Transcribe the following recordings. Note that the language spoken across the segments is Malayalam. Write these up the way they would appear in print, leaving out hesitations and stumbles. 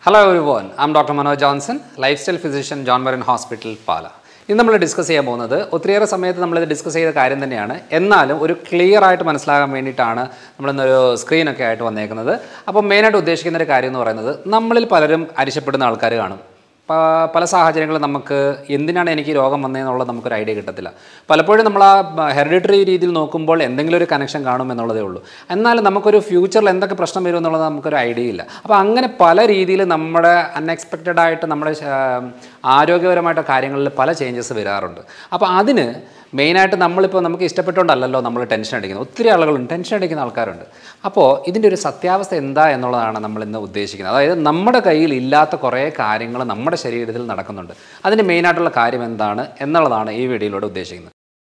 Hello everyone, I am Dr. Manoj Johnson, lifestyle physician, John Marin Hospital, Pala. ഇന്ന് നമ്മൾ ഡിസ്കസ് ചെയ്യാൻ പോകുന്നത് ഒത്തിരിയേറെ സമയത്ത് നമ്മളിത് ഡിസ്കസ് ചെയ്ത കാര്യം തന്നെയാണ്. എന്നാലും ഒരു ക്ലിയർ ആയിട്ട് മനസ്സിലാകാൻ വേണ്ടിയിട്ടാണ് നമ്മളിന്നൊരു സ്ക്രീനൊക്കെ ആയിട്ട് വന്നേക്കുന്നത്. അപ്പോൾ മെയിനായിട്ട് ഉദ്ദേശിക്കുന്ന ഒരു കാര്യം എന്ന് പറയുന്നത് നമ്മളിൽ പലരും അരിശപ്പെടുന്ന ആൾക്കാർ കാണും. പല സാഹചര്യങ്ങളും നമുക്ക് എന്തിനാണ് എനിക്ക് രോഗം വന്നതെന്നുള്ളത് നമുക്കൊരു ഐഡിയ കിട്ടത്തില്ല. പലപ്പോഴും നമ്മൾ ആ ഹെറിഡിറ്ററി രീതിയിൽ നോക്കുമ്പോൾ എന്തെങ്കിലും ഒരു കണക്ഷൻ കാണും എന്നുള്ളതേ ഉള്ളൂ. എന്നാലും നമുക്കൊരു ഫ്യൂച്ചറിൽ എന്തൊക്കെ പ്രശ്നം വരും എന്നുള്ളത് നമുക്കൊരു ഐഡിയ ഇല്ല. അപ്പോൾ അങ്ങനെ പല രീതിയിൽ നമ്മുടെ അൺഎക്സ്പെക്റ്റഡ് ആയിട്ട് നമ്മുടെ ആരോഗ്യപരമായിട്ട് കാര്യങ്ങളിൽ പല ചേഞ്ചസ് വരാറുണ്ട്. അപ്പോൾ അതിന് മെയിനായിട്ട് നമ്മളിപ്പോൾ നമുക്ക് ഇഷ്ടപ്പെട്ടുകൊണ്ടല്ലോ നമ്മൾ ടെൻഷൻ അടിക്കുന്നത്. ഒത്തിരി ആളുകളുണ്ട്, ടെൻഷൻ അടിക്കുന്ന ആൾക്കാരുണ്ട്. അപ്പോൾ ഇതിൻ്റെ ഒരു സത്യാവസ്ഥ എന്താ എന്നുള്ളതാണ് നമ്മളിന്ന് ഉദ്ദേശിക്കുന്നത്. അതായത് നമ്മുടെ കയ്യിൽ ഇല്ലാത്ത കുറേ കാര്യങ്ങൾ നമ്മുടെ ശരീരത്തിൽ നടക്കുന്നുണ്ട്. അതിൻ്റെ മെയിനായിട്ടുള്ള കാര്യം എന്താണ് എന്നുള്ളതാണ് ഈ വീഡിയോയിലൂടെ ഉദ്ദേശിക്കുന്നത്.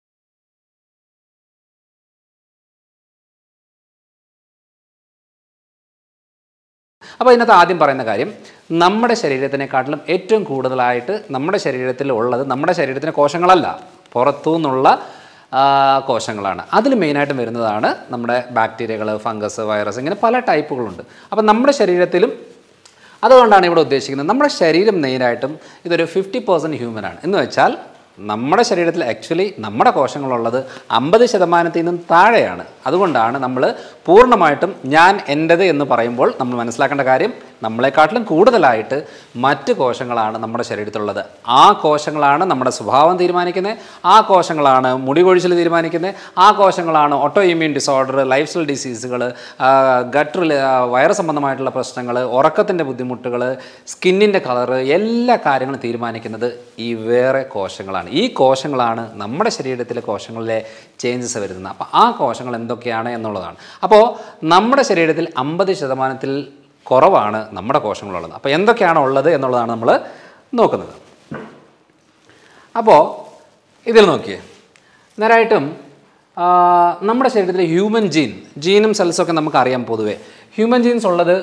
അപ്പോൾ ഇതിനകത്ത് ആദ്യം പറയുന്ന കാര്യം, നമ്മുടെ ശരീരത്തിനെക്കാട്ടിലും ഏറ്റവും കൂടുതലായിട്ട് നമ്മുടെ ശരീരത്തിൽ ഉള്ളത് നമ്മുടെ ശരീരത്തിൻ്റെ കോശങ്ങളല്ല, പുറത്തു നിന്നുള്ള കോശങ്ങളാണ്. അതിൽ മെയിനായിട്ടും വരുന്നതാണ് നമ്മുടെ ബാക്ടീരിയകൾ, ഫംഗസ്, വൈറസ്, ഇങ്ങനെ പല ടൈപ്പുകളുണ്ട്. അപ്പം നമ്മുടെ ശരീരത്തിലും അതുകൊണ്ടാണ് ഇവിടെ ഉദ്ദേശിക്കുന്നത്. നമ്മുടെ ശരീരം മെയിനായിട്ടും ഇതൊരു 50% ഹ്യൂമനാണ്. എന്ന് വെച്ചാൽ നമ്മുടെ ശരീരത്തിൽ ആക്ച്വലി നമ്മുടെ കോശങ്ങളുള്ളത് 50% നിന്നും താഴെയാണ്. അതുകൊണ്ടാണ് നമ്മൾ പൂർണ്ണമായിട്ടും ഞാൻ എൻ്റേത് എന്ന് പറയുമ്പോൾ നമ്മൾ മനസ്സിലാക്കേണ്ട കാര്യം, നമ്മളെക്കാട്ടിലും കൂടുതലായിട്ട് മറ്റ് കോശങ്ങളാണ് നമ്മുടെ ശരീരത്തിലുള്ളത്. ആ കോശങ്ങളാണ് നമ്മുടെ സ്വഭാവം തീരുമാനിക്കുന്നത്, ആ കോശങ്ങളാണ് മുടി കൊഴിച്ചിൽ തീരുമാനിക്കുന്നത്, ആ കോശങ്ങളാണ് auto immune disorder, life style ഡിസീസുകൾ, ഗട്ട് വയറ് സംബന്ധമായിട്ടുള്ള പ്രശ്നങ്ങൾ, ഉറക്കത്തിൻ്റെ ബുദ്ധിമുട്ടുകൾ, സ്കിന്നിൻ്റെ കളറ്, എല്ലാ കാര്യങ്ങളും തീരുമാനിക്കുന്നത് ഈ വേറെ കോശങ്ങളാണ്. ഈ കോശങ്ങളാണ് നമ്മുടെ ശരീരത്തിലെ കോശങ്ങളിലെ ചേഞ്ചസ് വരുന്നത്. അപ്പോൾ ആ കോശങ്ങൾ എന്തൊക്കെയാണ് എന്നുള്ളതാണ്. അപ്പോൾ നമ്മുടെ ശരീരത്തിൽ 50% കുറവാണ് നമ്മുടെ കോശങ്ങളുള്ളത്. അപ്പോൾ എന്തൊക്കെയാണ് ഉള്ളത് എന്നുള്ളതാണ് നമ്മൾ നോക്കുന്നത്. അപ്പോൾ ഇതിൽ നോക്കിയേ, നേരായിട്ടും നമ്മുടെ ശരീരത്തിലെ ഹ്യൂമൻ ജീനും സെൽസൊക്കെ നമുക്കറിയാം. പൊതുവേ ഹ്യൂമൻ ജീൻസ് ഉള്ളത്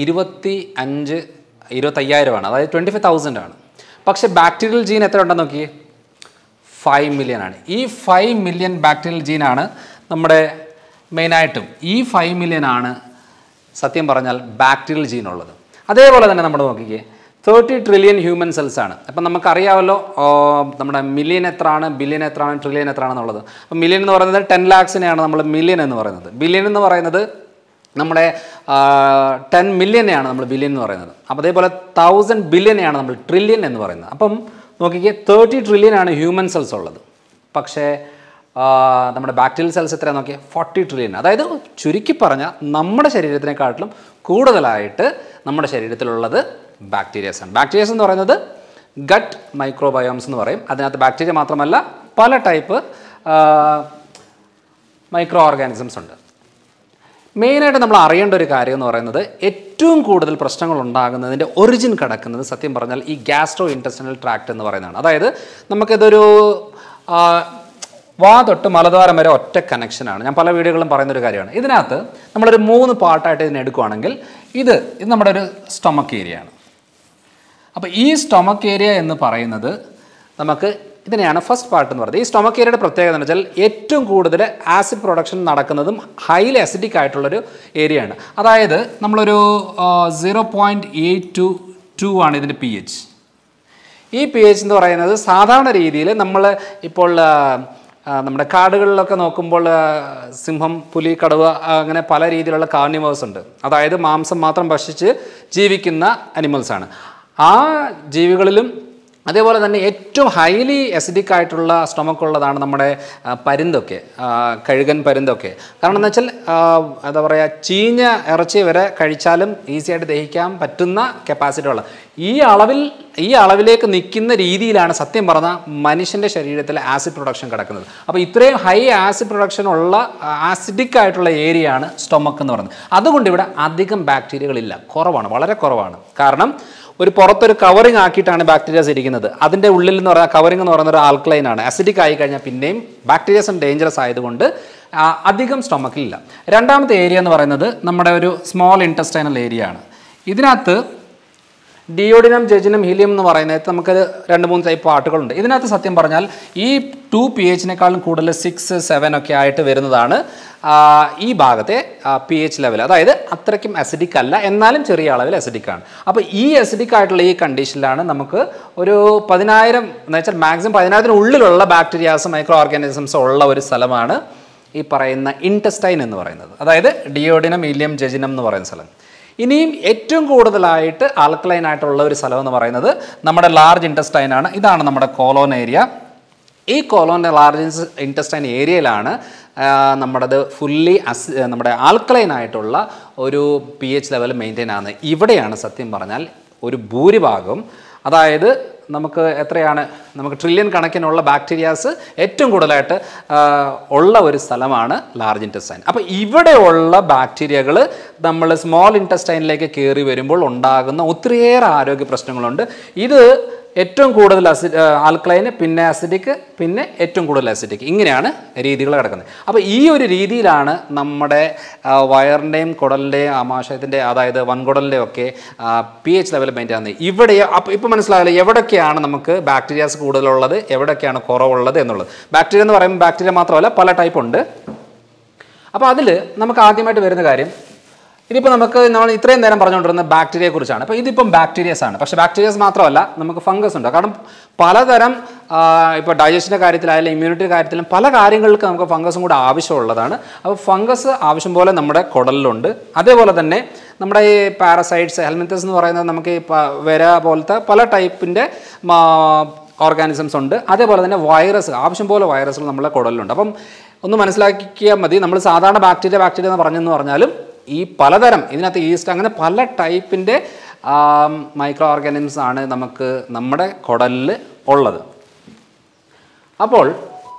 25,000 അതായത് 25,000 ആണ്. പക്ഷേ ബാക്ടീരിയൽ ജീൻ എത്ര ഉണ്ടെന്ന് നോക്കിയേ, 5 മില്യൺ ആണ്. ഈ 5 മില്യൺ ബാക്ടീരിയൽ ജീനാണ് നമ്മുടെ മെയിനായിട്ടും. ഈ 5 മില്യൺ ആണ് സത്യം പറഞ്ഞാൽ ബാക്ടീരിയൽ ജീൻ ഉള്ളത്. അതേപോലെ തന്നെ നമ്മൾ നോക്കിക്കേ, 30 ട്രില്യൺ ഹ്യൂമൻ സെൽസ് ആണ്. അപ്പം നമുക്കറിയാമല്ലോ നമ്മുടെ മില്യൺ എത്രയാണ്, ബില്യൺ എത്രയാണ്, ട്രില്യൺ എത്രയാണെന്നുള്ളത്. അപ്പം മില്യൺ എന്ന് പറയുന്നത് 10 ലാക്സിനെയാണ് നമ്മൾ മില്യൺ എന്ന് പറയുന്നത്. ബില്യൺ എന്ന് പറയുന്നത് നമ്മുടെ 10 മില്യനെയാണ് നമ്മൾ ബില്യൺ എന്ന് പറയുന്നത്. അപ്പോൾ അതേപോലെ 1000 ബില്യനെയാണ് നമ്മൾ ട്രില്യൺ എന്ന് പറയുന്നത്. അപ്പം നോക്കിക്കേ, 30 ട്രില്യൺ ആണ് ഹ്യൂമൻ സെൽസ് ഉള്ളത്. പക്ഷേ നമ്മുടെ ബാക്ടീരിയൽ സെൽസ് എത്രയാണ് നോക്കിയാൽ 40 ട്രില്യൺ. അതായത് ചുരുക്കി പറഞ്ഞാൽ നമ്മുടെ ശരീരത്തിനെക്കാട്ടിലും കൂടുതലായിട്ട് നമ്മുടെ ശരീരത്തിലുള്ളത് ബാക്ടീരിയസ് ആണ്. ബാക്ടീരിയസ് എന്ന് പറയുന്നത് ഗട്ട് മൈക്രോബയോംസ് എന്ന് പറയും. അതിനകത്ത് ബാക്ടീരിയ മാത്രമല്ല പല ടൈപ്പ് മൈക്രോ ഓർഗാനിസംസ് ഉണ്ട്. മെയിനായിട്ട് നമ്മൾ അറിയേണ്ട ഒരു കാര്യം എന്ന് പറയുന്നത്, ഏറ്റവും കൂടുതൽ പ്രശ്നങ്ങൾ ഉണ്ടാകുന്നതിൻ്റെ ഒറിജിൻ കിടക്കുന്നത് സത്യം പറഞ്ഞാൽ ഈ ഗ്യാസ്ട്രോ ഇൻറ്റെസ്റ്റിനൽ ട്രാക്ട് എന്ന് പറയുന്നതാണ്. അതായത് നമുക്കിതൊരു വാ തൊട്ട് മലദ്വാരം വരെ ഒറ്റ കണക്ഷനാണ്. ഞാൻ പല വീഡിയോകളും പറയുന്നൊരു കാര്യമാണ്. ഇതിനകത്ത് നമ്മളൊരു 3 പാർട്ടായിട്ട് ഇതിനെ എടുക്കുകയാണെങ്കിൽ ഇത് നമ്മുടെ ഒരു സ്റ്റൊമക്ക് ഏരിയ ആണ്. അപ്പോൾ ഈ സ്റ്റൊമക്ക് ഏരിയ എന്ന് പറയുന്നത് നമുക്ക് ഇതിനെയാണ് ഫസ്റ്റ് പാർട്ട് എന്ന് പറയുന്നത്. ഈ സ്റ്റൊമക്ക് ഏരിയയുടെ പ്രത്യേകത എന്ന് വെച്ചാൽ ഏറ്റവും കൂടുതൽ ആസിഡ് പ്രൊഡക്ഷൻ നടക്കുന്നതും ഹൈലി അസിഡിക് ആയിട്ടുള്ളൊരു ഏരിയയാണ്. അതായത് നമ്മളൊരു 0.822 ആണ് ഇതിൻ്റെ pH. ഈ pH എന്ന് പറയുന്നത് സാധാരണ രീതിയിൽ നമ്മൾ ഇപ്പോൾ നമ്മുടെ കാടുകളിലൊക്കെ നോക്കുമ്പോൾ സിംഹം, പുലി, കടുവ, അങ്ങനെ പല രീതിയിലുള്ള കാർണിവേഴ്സ് ഉണ്ട്. അതായത് മാംസം മാത്രം ഭക്ഷിച്ച് ജീവിക്കുന്ന അനിമൽസാണ്. ആ ജീവികളിലും അതേപോലെ തന്നെ ഏറ്റവും ഹൈലി അസിഡിക് ആയിട്ടുള്ള സ്റ്റൊമക്ക് ഉള്ളതാണ് നമ്മുടെ പരുന്തൊക്കെ, കഴുകൻ പരുന്തൊക്കെ. കാരണം എന്ന് വെച്ചാൽ എന്താ പറയുക, ചീഞ്ഞ ഇറച്ചി വരെ കഴിച്ചാലും ഈസി ആയിട്ട് ദഹിക്കാൻ പറ്റുന്ന കപ്പാസിറ്റി ഉള്ള ഈ അളവിലേക്ക് നിൽക്കുന്ന രീതിയിലാണ് സത്യം പറഞ്ഞാൽ മനുഷ്യൻ്റെ ശരീരത്തിൽ ആസിഡ് പ്രൊഡക്ഷൻ കിടക്കുന്നത്. അപ്പോൾ ഇത്രയും ഹൈ ആസിഡ് പ്രൊഡക്ഷൻ ഉള്ള ആസിഡിക് ആയിട്ടുള്ള ഏരിയ ആണ് സ്റ്റൊമക്ക് എന്ന് പറയുന്നത്. അതുകൊണ്ട് ഇവിടെ അധികം ബാക്ടീരിയകളില്ല, കുറവാണ്, വളരെ കുറവാണ്. കാരണം ഒരു പുറത്തൊരു കവറിങ് ആക്കിയിട്ടാണ് ബാക്ടീരിയാസ് ഇരിക്കുന്നത്. അതിൻ്റെ ഉള്ളിൽ എന്ന് പറഞ്ഞാൽ കവറിങ് എന്ന് പറയുന്ന ഒരു ആൽക്കലൈൻ ആണ്. അസിഡിക് ആയി കഴിഞ്ഞാൽ പിന്നെയും ബാക്ടീരിയാസ് ഡേഞ്ചറസ് ആയതുകൊണ്ട് അധികം സ്റ്റൊമക്കിലില്ല. രണ്ടാമത്തെ ഏരിയ എന്ന് പറയുന്നത് നമ്മുടെ ഒരു സ്മോൾ ഇൻറ്റസ്റ്റൈനൽ ഏരിയ ആണ്. ഇതിനകത്ത് ഡിയോഡിനം, ജെജിനം, ഹീലിയം എന്ന് പറയുന്നത് നമുക്ക് 2-3 ടൈപ്പ് പാർട്ടുകളുണ്ട്. ഇതിനകത്ത് സത്യം പറഞ്ഞാൽ ഈ 2 pH-നേക്കാളും കൂടുതൽ 6, 7 ഒക്കെ ആയിട്ട് വരുന്നതാണ് ഈ ഭാഗത്തെ pH ലെവൽ. അതായത് അത്രയ്ക്കും അസിഡിക് അല്ല, എന്നാലും ചെറിയ അളവിൽ അസിഡിക് ആണ്. അപ്പോൾ ഈ അസിഡിക് ആയിട്ടുള്ള ഈ കണ്ടീഷനിലാണ് നമുക്ക് ഒരു 10,000 എന്ന് വെച്ചാൽ മാക്സിമം 10,000-നുള്ളിലുള്ള ബാക്ടീരിയാസ്, മൈക്രോ ഓർഗാനിസംസ് ഉള്ള ഒരു സ്ഥലമാണ് ഈ പറയുന്ന ഇൻറ്റസ്റ്റൈൻ എന്ന് പറയുന്നത്. അതായത് ഡിയോഡിനം, ഹീലിയം, ജെജിനം എന്ന് പറയുന്ന സ്ഥലം. ഇനിയും ഏറ്റവും കൂടുതലായിട്ട് ആൽക്കലൈൻ ആയിട്ടുള്ള ഒരു സ്ഥലം എന്ന് പറയുന്നത് നമ്മുടെ ലാർജ് ഇൻറ്റസ്റ്റൈൻ ആണ്. ഇതാണ് നമ്മുടെ കോളോൺ ഏരിയ. ഈ കോളോൺ ലാർജ് ഇൻറ്റസ്റ്റൈൻ ഏരിയയിലാണ് നമ്മുടേത് ഫുള്ളി നമ്മുടെ ആൽക്കലൈൻ ആയിട്ടുള്ള ഒരു pH ലെവൽ മെയിൻറ്റെയിൻ ആകുന്നത്. ഇവിടെയാണ് സത്യം പറഞ്ഞാൽ ഒരു ഭൂരിഭാഗം, അതായത് നമുക്ക് എത്രയാണ്, നമുക്ക് ട്രില്യൺ കണക്കിനുള്ള ബാക്ടീരിയാസ് ഏറ്റവും കൂടുതലായിട്ട് ഉള്ള ഒരു സ്ഥലമാണ് ലാർജ് ഇൻറ്റസ്റ്റൈൻ. അപ്പോൾ ഇവിടെയുള്ള ബാക്ടീരിയകൾ നമ്മൾ സ്മോൾ ഇൻറ്റസ്റ്റൈനിലേക്ക് കയറി വരുമ്പോൾ ഉണ്ടാകുന്ന ഒത്തിരിയേറെ ആരോഗ്യ പ്രശ്നങ്ങളുണ്ട്. ഇത് ഏറ്റവും കൂടുതൽ ആൽക്കലൈന്, പിന്നെ അസിഡിക്, പിന്നെ ഏറ്റവും കൂടുതൽ അസിഡിക്, ഇങ്ങനെയാണ് രീതികൾ കിടക്കുന്നത്. അപ്പോൾ ഈ ഒരു രീതിയിലാണ് നമ്മുടെ വയറിൻ്റെയും കുടലിൻ്റെയും ആമാശയത്തിൻ്റെ, അതായത് വൻകുടലിൻ്റെയും ഒക്കെ pH ലെവൽ മെയിൻറ്റെയിൻ ചെയ്യുന്നത്. ഇവിടെ ഇപ്പോൾ മനസ്സിലാവില്ല എവിടെയൊക്കെയാണ് നമുക്ക് ബാക്ടീരിയാസ് കൂടുതലുള്ളത്, എവിടെയൊക്കെയാണ് കുറവുള്ളത് എന്നുള്ളത്. ബാക്ടീരിയ എന്ന് പറയുമ്പോൾ ബാക്ടീരിയ മാത്രമല്ല, പല ടൈപ്പ് ഉണ്ട്. അപ്പോൾ അതിൽ നമുക്ക് ആദ്യമായിട്ട് വരുന്ന കാര്യം, ഇതിപ്പോൾ നമ്മൾ ഇത്രയും നേരം പറഞ്ഞുകൊണ്ടിരുന്ന ബാക്ടീരിയയെ കുറിച്ചാണ്. അപ്പോൾ ഇതിപ്പം ബാക്ടീരിയസ് ആണ്. പക്ഷേ ബാക്ടീരിയസ് മാത്രമല്ല, നമുക്ക് ഫംഗസ് ഉണ്ട്. കാരണം പലതരം ഇപ്പോൾ ഡൈജഷൻ്റെ കാര്യത്തിലായാലും ഇമ്മ്യൂണിറ്റി കാര്യത്തിലും പല കാര്യങ്ങൾക്ക് നമുക്ക് ഫംഗസും കൂടെ ആവശ്യമുള്ളതാണ്. അപ്പോൾ ഫംഗസ് ആവശ്യം പോലെ നമ്മുടെ കുടലിലുണ്ട്. അതേപോലെ തന്നെ നമ്മുടെ ഈ പാരസൈറ്റ്സ്, ഹെൽമിന്തസ് എന്ന് പറയുന്നത് നമുക്ക് ഈ വര പോലത്തെ പല ടൈപ്പിൻ്റെ ഓർഗാനിസംസ് ഉണ്ട്. അതേപോലെ തന്നെ വൈറസ്, ആവശ്യം പോലെ വൈറസുകൾ നമ്മളെ കുടലിലുണ്ട്. അപ്പം ഒന്ന് മനസ്സിലാക്കിയാൽ മതി, നമ്മൾ സാധാരണ ബാക്ടീരിയ എന്ന് പറഞ്ഞാലും ഈ പലതരം, ഇതിനകത്ത് ഈസ്റ്റ്, അങ്ങനെ പല ടൈപ്പിൻ്റെ മൈക്രോ ഓർഗാനിസംസ് ആണ് നമുക്ക് നമ്മുടെ കുടലിൽ ഉള്ളത്. അപ്പോൾ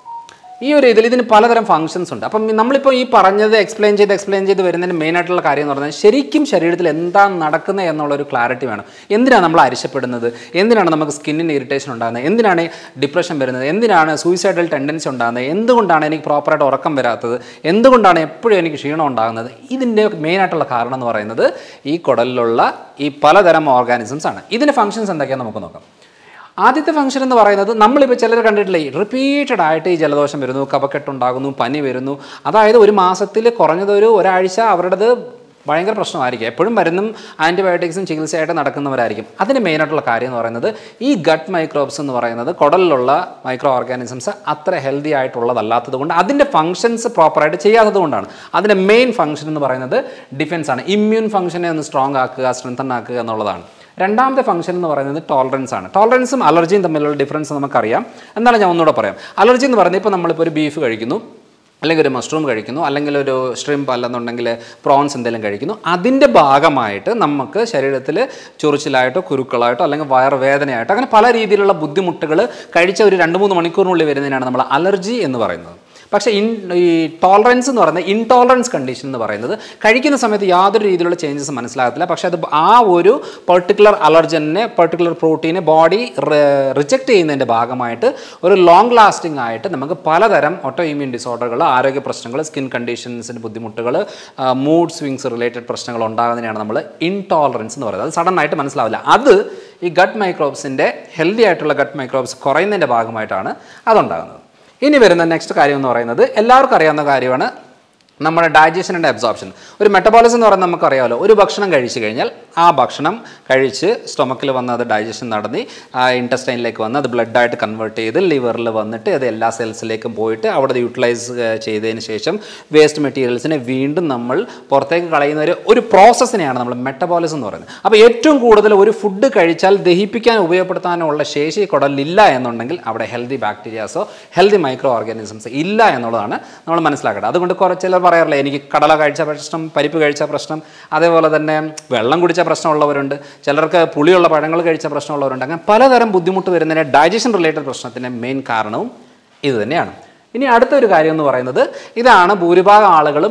ഈ ഒരു ഇതിന് പലതരം ഫങ്ഷൻസ് ഉണ്ട്. അപ്പം നമ്മളിപ്പോൾ ഈ പറഞ്ഞത് എക്സ്പ്ലെയിൻ ചെയ്ത് വരുന്നതിന് മെയിനായിട്ടുള്ള കാര്യം എന്ന് പറഞ്ഞാൽ ശരിക്കും ശരീരത്തിൽ എന്താണ് നടക്കുന്നത് എന്നുള്ളൊരു ക്ലാരിറ്റി വേണം. എന്തിനാണ് നമ്മൾ അരിശപ്പെടുന്നത്, എന്തിനാണ് നമുക്ക് സ്കിന്നിന് ഇറിറ്റേഷൻ ഉണ്ടാകുന്നത്, എന്തിനാണ് ഡിപ്രഷൻ വരുന്നത്, എന്തിനാണ് സൂയിസൈഡൽ ടെൻഡൻസി ഉണ്ടാകുന്നത്, എന്തുകൊണ്ടാണ് എനിക്ക് പ്രോപ്പറായിട്ട് ഉറക്കം വരാത്തത്, എന്തുകൊണ്ടാണ് എപ്പോഴും എനിക്ക് ക്ഷീണം ഉണ്ടാകുന്നത്. ഇതിൻ്റെ മെയിനായിട്ടുള്ള കാരണം എന്ന് പറയുന്നത് ഈ കുടലിലുള്ള ഈ പലതരം ഓർഗാനിസംസ് ആണ്. ഇതിൻ്റെ ഫങ്ഷൻസ് എന്തൊക്കെയാണെന്ന് നമുക്ക് നോക്കാം. ആദ്യത്തെ ഫംഗ്ഷൻ എന്ന് പറയുന്നത്, നമ്മളിപ്പോൾ ചിലർ കണ്ടിട്ടില്ലേ, റിപ്പീറ്റഡ് ആയിട്ട് ഈ ജലദോഷം വരുന്നു, കഫക്കെട്ടുണ്ടാകുന്നു, പനി വരുന്നു. അതായത് ഒരു മാസത്തിൽ കുറഞ്ഞത് ഒരാഴ്ച അവരുടേത് ഭയങ്കര പ്രശ്നമായിരിക്കും. എപ്പോഴും മരുന്നും ആൻറ്റിബയോട്ടിക്സും ചികിത്സയായിട്ട് നടക്കുന്നവരായിരിക്കും. അതിന് മെയിനായിട്ടുള്ള കാര്യം എന്ന് പറയുന്നത് ഈ ഗട്ട് മൈക്രോബ്സ് എന്ന് പറയുന്നത് കുടലിലുള്ള മൈക്രോ ഓർഗാനിസംസ് അത്ര ഹെൽത്തി ആയിട്ടുള്ളതല്ലാത്തത് കൊണ്ട്, അതിൻ്റെ ഫങ്ഷൻസ് പ്രോപ്പറായിട്ട് ചെയ്യാത്തത് കൊണ്ടാണ്. അതിൻ്റെ മെയിൻ ഫംഗ്ഷൻ എന്ന് പറയുന്നത് ഡിഫെൻസ് ആണ്. ഇമ്മ്യൂൺ ഫംഗ്ഷനെ ഒന്ന് സ്ട്രോങ് ആക്കുക, സ്ട്രെങ്തൻ ആക്കുക എന്നുള്ളതാണ്. രണ്ടാമത്തെ ഫംഗ്ഷൻ എന്ന് പറയുന്നത് ടോളറൻസ് ആണ്. ടോളറൻസും അലർജിയും തമ്മിലുള്ള ഡിഫറൻസ് നമുക്കറിയാം. എന്നാലും ഞാൻ ഒന്നുകൂടെ പറയാം. അലർജി എന്ന് പറയുന്നത്, ഇപ്പോൾ നമ്മളിപ്പോൾ ഒരു ബീഫ് കഴിക്കുന്നു, അല്ലെങ്കിൽ ഒരു മഷ്റൂം കഴിക്കുന്നു, അല്ലെങ്കിൽ ഒരു ഷ്രിംപ് അല്ലെന്നുണ്ടെങ്കിൽ പ്രോൺസ് എന്തെങ്കിലും കഴിക്കുന്നു, അതിൻ്റെ ഭാഗമായിട്ട് നമുക്ക് ശരീരത്തിൽ ചൊറിച്ചിലായിട്ടോ കുരുക്കളായിട്ടോ അല്ലെങ്കിൽ വയറുവേദനയായിട്ടോ അങ്ങനെ പല രീതിയിലുള്ള ബുദ്ധിമുട്ടുകൾ കഴിച്ച ഒരു 2-3 മണിക്കൂറിനുള്ളിൽ വരുന്നതിനാണ് നമ്മൾ അലർജി എന്ന് പറയുന്നത്. പക്ഷേ ഈ ടോളറൻസ് എന്ന് പറയുന്നത്, ഇൻടോളറൻസ് കണ്ടീഷൻ എന്ന് പറയുന്നത്, കഴിക്കുന്ന സമയത്ത് യാതൊരു രീതിയിലുള്ള ചേഞ്ചസ് മനസ്സിലാകത്തില്ല. പക്ഷേ അത് ആ ഒരു പെർട്ടിക്കുലർ അലർജനെ, പെർട്ടിക്കുലർ പ്രോട്ടീനെ ബോഡി റിജക്റ്റ് ചെയ്യുന്നതിൻ്റെ ഭാഗമായിട്ട് ഒരു ലോങ് ലാസ്റ്റിംഗ് ആയിട്ട് നമുക്ക് പലതരം ഓട്ടോ ഇമ്മ്യൂൺ ഡിസോർഡറുകൾ, ആരോഗ്യ പ്രശ്നങ്ങൾ, സ്കിൻ കണ്ടീഷൻസിൻ്റെ ബുദ്ധിമുട്ടുകൾ, മൂഡ് സ്വിങ്സ് റിലേറ്റഡ് പ്രശ്നങ്ങൾ ഉണ്ടാകുന്നതിനാണ് നമ്മൾ ഇൻടോളറൻസ് എന്ന് പറയുന്നത്. അത് സഡൻ ആയിട്ട് മനസ്സിലാവില്ല. അത് ഈ ഗട്ട് മൈക്രോബ്സിൻ്റെ, ഹെൽത്തി ആയിട്ടുള്ള ഗട്ട് മൈക്രോബ്സ് കുറയുന്നതിൻ്റെ ഭാഗമായിട്ടാണ് അതുണ്ടാകുന്നത്. ഇനി വരുന്ന നെക്സ്റ്റ് കാര്യം എന്ന് പറയുന്നത്, എല്ലാവർക്കും അറിയാവുന്ന കാര്യമാണ് നമ്മുടെ ഡൈജഷൻ ആൻഡ് അബ്സോർപ്ഷൻ. ഒരു മെറ്റബോളിസം എന്ന് പറയുന്നത് നമുക്കറിയാമല്ലോ. ഒരു ഭക്ഷണം കഴിച്ചു കഴിഞ്ഞാൽ ആ ഭക്ഷണം കഴിച്ച് സ്റ്റൊമക്കിൽ വന്ന് അത് ഡൈജഷൻ നടന്ന് ഇൻറ്റസ്റ്റൈനിലേക്ക് വന്ന് അത് ബ്ലഡായിട്ട് കൺവേർട്ട് ചെയ്ത് ലിവറിൽ വന്നിട്ട് അത് എല്ലാ സെൽസിലേക്കും പോയിട്ട് അവിടെ യൂട്ടിലൈസ് ചെയ്തതിന് ശേഷം വേസ്റ്റ് മെറ്റീരിയൽസിനെ വീണ്ടും നമ്മൾ പുറത്തേക്ക് കളയുന്ന ഒരു പ്രോസസ്സിനെയാണ് നമ്മൾ മെറ്റബോളിസം എന്ന് പറയുന്നത്. അപ്പോൾ ഏറ്റവും കൂടുതൽ ഒരു ഫുഡ് കഴിച്ചാൽ ദഹിപ്പിക്കാൻ ഉപയോഗപ്പെടുത്താനുള്ള ശേഷി കുടലില്ല എന്നുണ്ടെങ്കിൽ അവിടെ ഹെൽത്തി ബാക്ടീരിയാസോ ഹെൽത്തി മൈക്രോ ഓർഗാനിസംസ് ഇല്ല എന്നുള്ളതാണ് നമ്മൾ മനസ്സിലാക്കേണ്ടത്. അതുകൊണ്ട് ചിലർ പറയാറില്ല, എനിക്ക് കടല കഴിച്ച പ്രശ്നം, പരിപ്പ് കഴിച്ച പ്രശ്നം, അതേപോലെ തന്നെ വെള്ളം കുടിച്ച പ്രശ്നമുള്ളവരുണ്ട്, ചിലർക്ക് പുളിയുള്ള പഴങ്ങൾ കഴിച്ച പ്രശ്നമുള്ളവരുണ്ട്. അങ്ങനെ പലതരം ബുദ്ധിമുട്ട് വരുന്നതിന് ഡൈജഷൻ റിലേറ്റഡ് പ്രശ്നത്തിൻ്റെ മെയിൻ കാരണവും ഇത് തന്നെയാണ്. ഇനി അടുത്തൊരു കാര്യം എന്ന് പറയുന്നത്, ഇതാണ് ഭൂരിഭാഗം ആളുകളും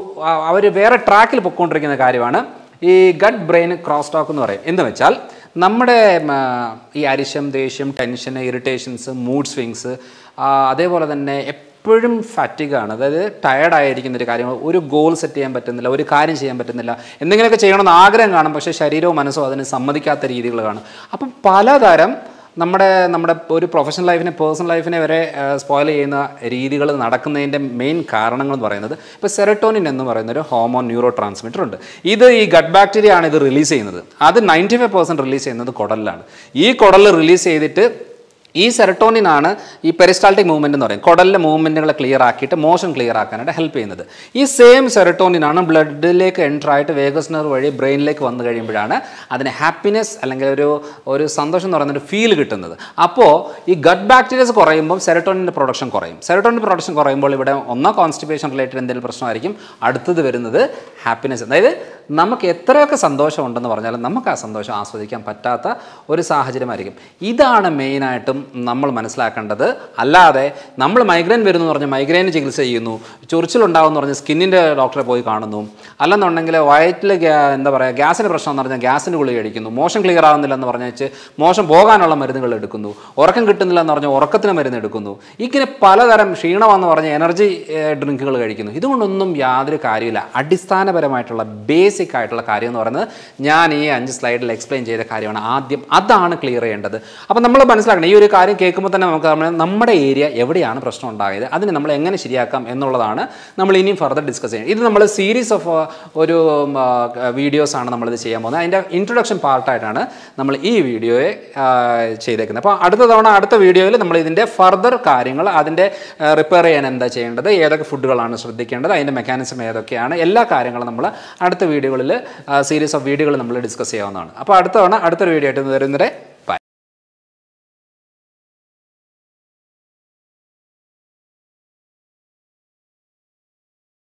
അവർ വേറെ ട്രാക്കിൽ പൊയ്ക്കൊണ്ടിരിക്കുന്ന കാര്യമാണ് ഈ ഗട്ട് ബ്രെയിൻ ക്രോസ് ടോക്ക് എന്ന് പറയും. എന്ന് വെച്ചാൽ നമ്മുടെ ഈ അരിശം, ദേഷ്യം, ടെൻഷൻ, ഇറിറ്റേഷൻസ്, മൂഡ് സ്വിങ്സ്, അതേപോലെ തന്നെ എപ്പോഴും ഫാറ്റിഗാണ്, അതായത് ടയർഡായിരിക്കുന്ന ഒരു കാര്യം, ഒരു ഗോൾ സെറ്റ് ചെയ്യാൻ പറ്റുന്നില്ല, ഒരു കാര്യം ചെയ്യാൻ പറ്റുന്നില്ല, എന്തെങ്കിലുമൊക്കെ ചെയ്യണമെന്ന് ആഗ്രഹം കാണും, പക്ഷേ ശരീരവും മനസ്സും അതിന് സമ്മതിക്കാത്ത രീതികൾ കാണും. അപ്പം പലതരം നമ്മുടെ ഒരു പ്രൊഫഷണൽ ലൈഫിനെ, പേഴ്സണൽ ലൈഫിനെ വരെ സ്പോയിൽ ചെയ്യുന്ന രീതികൾ നടക്കുന്നതിൻ്റെ മെയിൻ കാരണങ്ങൾ എന്ന് പറയുന്നത്, ഇപ്പോൾ സെറട്ടോണിൻ എന്ന് പറയുന്നൊരു ഹോർമോൺ ന്യൂറോ ട്രാൻസ്മിറ്റർ ഉണ്ട്. ഇത് ഈ ഗട്ട് ബാക്ടീരിയ ആണ് ഇത് റിലീസ് ചെയ്യുന്നത്. അത് 95% റിലീസ് ചെയ്യുന്നത് കുടലിലാണ്. ഈ കുടലിൽ റിലീസ് ചെയ്തിട്ട് ഈ സെറട്ടോണിനാണ് ഈ പെരിസ്റ്റാൾട്ടിക് മൂവ്മെൻറ്റ് എന്ന് പറയും, കുടലിലെ മൂവ്മെൻറ്റുകളെ ക്ലിയർ ആക്കിയിട്ട് മോഷൻ ക്ലിയർ ആക്കാനായിട്ട് ഹെൽപ്പ് ചെയ്യുന്നത്. ഈ സെയിം സെറട്ടോണിനാണ് ബ്ലഡിലേക്ക് എൻ്റർ ആയിട്ട് വേഗസ് നെർവ് വഴി ബ്രെയിനിലേക്ക് വന്നു കഴിയുമ്പോഴാണ് അതിന് ഹാപ്പിനെസ് അല്ലെങ്കിൽ ഒരു സന്തോഷം എന്ന് പറയുന്നൊരു ഫീൽ കിട്ടുന്നത്. അപ്പോൾ ഈ ഗട്ട് ബാക്ടീരിയസ് കുറയുമ്പോൾ സെറട്ടോണിൻ്റെ പ്രൊഡക്ഷൻ കുറയും. സെറട്ടോണിൻ്റെ പ്രൊഡക്ഷൻ കുറയുമ്പോൾ ഇവിടെ ഒന്നോ കോൺസ്റ്റിപ്പേഷൻ റിലേറ്റഡ് എന്തെങ്കിലും പ്രശ്നമായിരിക്കും, അടുത്തത് വരുന്നത് ഹാപ്പിനെസ്. അതായത് നമുക്ക് എത്രയൊക്കെ സന്തോഷം ഉണ്ടെന്ന് പറഞ്ഞാലും നമുക്ക് ആ സന്തോഷം ആസ്വദിക്കാൻ പറ്റാത്ത ഒരു സാഹചര്യമായിരിക്കും. ഇതാണ് മെയിനായിട്ടും നമ്മൾ മനസ്സിലാക്കേണ്ടത്. അല്ലാതെ നമ്മൾ മൈഗ്രെയിൻ വരുന്നു പറഞ്ഞ് മൈഗ്രെയിന് ചികിത്സ ചെയ്യുന്നു, ചൊറിച്ചിലുണ്ടാകുമെന്ന് പറഞ്ഞ് സ്കിന്നിൻ്റെ ഡോക്ടറെ പോയി കാണുന്നു, അല്ലെന്നുണ്ടെങ്കിൽ വയറ്റിൽ ഗ്യാസിൻ്റെ പ്രശ്നം എന്ന് പറഞ്ഞാൽ ഗ്യാസിൻ്റെ ഗുളിക കഴിക്കുന്നു, മോഷൻ ക്ലിയർ ആകുന്നില്ലെന്ന് പറഞ്ഞ് മോശം പോകാനുള്ള മരുന്നുകൾ എടുക്കുന്നു, ഉറക്കം കിട്ടുന്നില്ലെന്ന് പറഞ്ഞാൽ ഉറക്കത്തിന് മരുന്ന് എടുക്കുന്നു, ഇങ്ങനെ പലതരം ക്ഷീണമാണെന്ന് പറഞ്ഞ് എനർജി ഡ്രിങ്കുകൾ കഴിക്കുന്നു. ഇതുകൊണ്ടൊന്നും യാതൊരു കാര്യമില്ല. അടിസ്ഥാനപരമായിട്ടുള്ള ബേസിക് ആയിട്ടുള്ള കാര്യം എന്ന് പറയുന്നത് ഞാൻ ഈ 5 സ്ലൈഡിൽ എക്സ്പ്ലെയിൻ ചെയ്ത കാര്യമാണ്. ആദ്യം അതാണ് ക്ലിയർ ചെയ്യേണ്ടത്. അപ്പം നമ്മൾ മനസ്സിലാക്കണം, ഈ ഒരു കാര്യം കേൾക്കുമ്പോൾ തന്നെ നമുക്ക് നമ്മുടെ ഏരിയ എവിടെയാണ് പ്രശ്നം ഉണ്ടായത്, അതിന് നമ്മൾ എങ്ങനെ ശരിയാക്കാം എന്നുള്ളതാണ് നമ്മൾ ഇനിയും ഫർദർ ഡിസ്കസ് ചെയ്യുന്നത്. ഇത് നമ്മൾ സീരീസ് ഓഫ് ഒരു വീഡിയോസാണ് നമ്മളിത് ചെയ്യാൻ പോകുന്നത്. അതിൻ്റെ ഇൻട്രൊഡക്ഷൻ പാർട്ടായിട്ടാണ് നമ്മൾ ഈ വീഡിയോയെ ചെയ്തേക്കുന്നത്. അപ്പോൾ അടുത്ത വീഡിയോയിൽ നമ്മൾ ഇതിൻ്റെ ഫർദർ കാര്യങ്ങൾ, അതിൻ്റെ റിപ്പയർ ചെയ്യാൻ എന്താ ചെയ്യേണ്ടത്, ഏതൊക്കെ ഫുഡുകളാണ് ശ്രദ്ധിക്കേണ്ടത്, അതിൻ്റെ മെക്കാനിസം ഏതൊക്കെയാണ്, എല്ലാ കാര്യങ്ങളും നമ്മൾ അടുത്ത വീഡിയോകളിൽ സീരീസ് ഓഫ് വീഡിയോകൾ നമ്മൾ ഡിസ്കസ് ചെയ്യാവുന്നതാണ്. അപ്പോൾ അടുത്തൊരു വീഡിയോ ആയിട്ട് വരുന്നവരെ